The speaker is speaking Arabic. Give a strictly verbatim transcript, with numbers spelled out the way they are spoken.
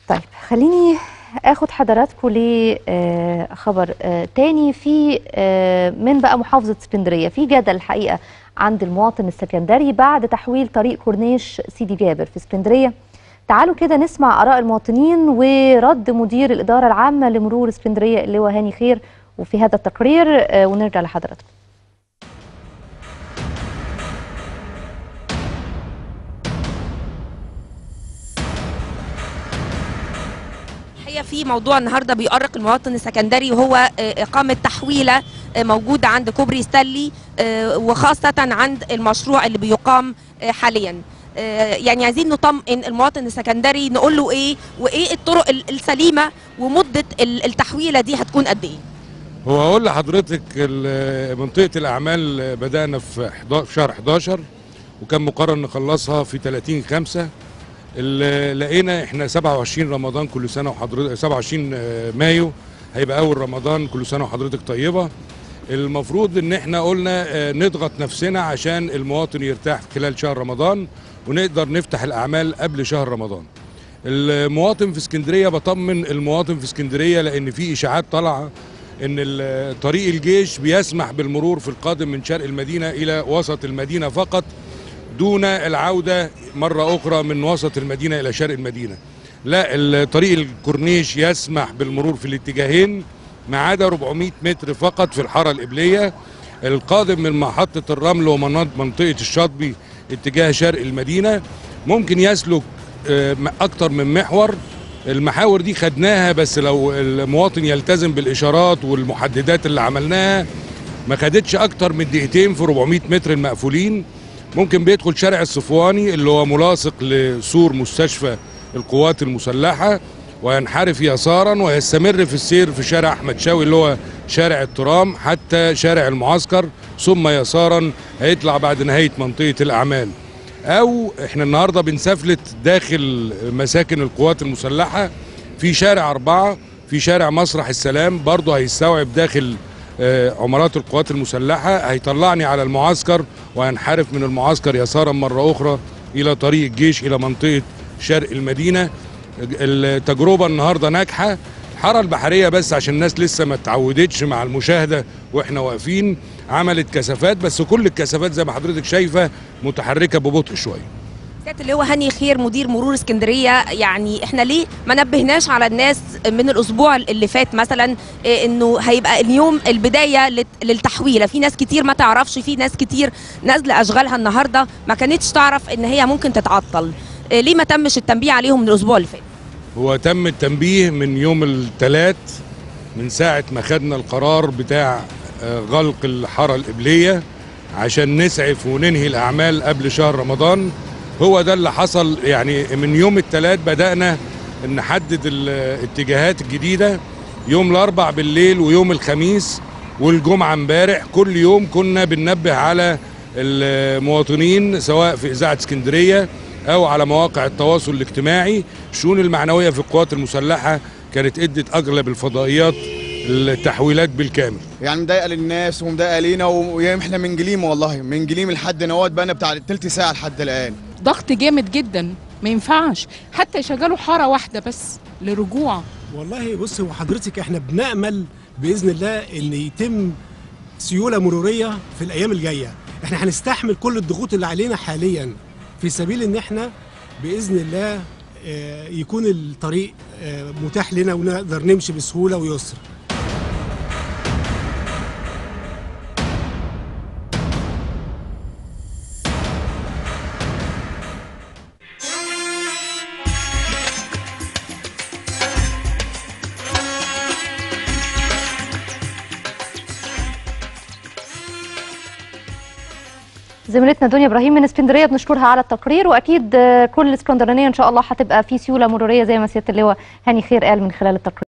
طيب خليني اخد حضراتكم لخبر تاني في من بقى محافظة اسكندرية. في جدل الحقيقة عند المواطن السكندري بعد تحويل طريق كورنيش سيدي جابر في اسكندرية. تعالوا كده نسمع آراء المواطنين ورد مدير الإدارة العامة لمرور اسكندرية اللواء هاني خير وفي هذا التقرير ونرجع لحضراتكم. في موضوع النهارده بيؤرق المواطن السكندري وهو اقامه تحويله موجوده عند كوبري ستانلي وخاصه عند المشروع اللي بيقام حاليا. يعني عايزين نطمئن المواطن السكندري نقول له ايه وايه الطرق السليمه ومده التحويله دي هتكون قد ايه؟ هو اقول لحضرتك منطقه الاعمال بدانا في شهر احداشر وكان مقرر نخلصها في ثلاثين خمسة. لقينا احنا سبعة وعشرين رمضان كل سنه وحضرتك سبعة وعشرين مايو هيبقى اول رمضان كل سنه وحضرتك طيبه. المفروض ان احنا قلنا نضغط نفسنا عشان المواطن يرتاح خلال شهر رمضان ونقدر نفتح الاعمال قبل شهر رمضان. المواطن في اسكندريه بطمن المواطن في اسكندريه لان في اشاعات طالعه ان طريق الجيش بيسمح بالمرور في القادم من شرق المدينه الى وسط المدينه فقط دون العودة مرة أخرى من وسط المدينة إلى شرق المدينة. لا، الطريق الكورنيش يسمح بالمرور في الاتجاهين ما عدا أربعمائة متر فقط في الحارة القبلية. القادم من محطة الرمل ومنطقة الشاطبي اتجاه شرق المدينة ممكن يسلك أكتر من محور. المحاور دي خدناها بس لو المواطن يلتزم بالإشارات والمحددات اللي عملناها ما خدتش أكتر من دقيقتين في أربعمائة متر المقفولين. ممكن بيدخل شارع الصفواني اللي هو ملاصق لسور مستشفى القوات المسلحة وينحرف يسارا ويستمر في السير في شارع أحمد شاوي اللي هو شارع الترام حتى شارع المعسكر ثم يسارا هيطلع بعد نهاية منطقة الأعمال. أو احنا النهاردة بنسفلت داخل مساكن القوات المسلحة في شارع أربعة في شارع مسرح السلام برضه هيستوعب داخل عمارات القوات المسلحة هيطلعني على المعسكر وينحرف من المعسكر يسارا مرة أخرى إلى طريق الجيش إلى منطقة شرق المدينة. التجربة النهاردة ناجحة. الحارة البحرية بس عشان الناس لسه ما اتعودتش مع المشاهدة وإحنا واقفين عملت كثافات بس كل الكثافات زي ما حضرتك شايفة متحركة ببطء شوية. سيادة اللواء هاني خير مدير مرور اسكندريه، يعني احنا ليه ما نبهناش على الناس من الاسبوع اللي فات مثلا انه هيبقى اليوم البدايه للتحويله؟ في ناس كتير ما تعرفش، في ناس كتير نازله اشغالها النهارده ما كانتش تعرف ان هي ممكن تتعطل. ليه ما تمش التنبيه عليهم من الاسبوع اللي فات؟ هو تم التنبيه من يوم الثلاث من ساعه ما خدنا القرار بتاع غلق الحاره القبليه عشان نسعف وننهي الاعمال قبل شهر رمضان. هو ده اللي حصل. يعني من يوم الثلاث بدأنا نحدد الاتجاهات الجديدة يوم الأربع بالليل ويوم الخميس والجمعة امبارح. كل يوم كنا بننبه على المواطنين سواء في إذاعة اسكندرية أو على مواقع التواصل الاجتماعي. الشؤون المعنوية في القوات المسلحة كانت ادت أغلب الفضائيات التحويلات بالكامل. يعني مضايقه للناس ومضايقه لينا واحنا من جليم والله من جليم لحد نوات بقى بتاع تلت ساعه لحد الان. ضغط جامد جدا ما ينفعش حتى يشغلوا حاره واحده بس لرجوع. والله بص هو حضرتك احنا بنأمل باذن الله ان يتم سيوله مروريه في الايام الجايه. احنا هنستحمل كل الضغوط اللي علينا حاليا في سبيل ان احنا باذن الله يكون الطريق متاح لنا ونقدر نمشي بسهوله ويسر. زميلتنا دنيا ابراهيم من اسكندريه بنشكرها على التقرير، واكيد كل الاسكندرانيه ان شاء الله هتبقى في سيوله مروريه زي ما سياده اللواء هاني خير قال من خلال التقرير.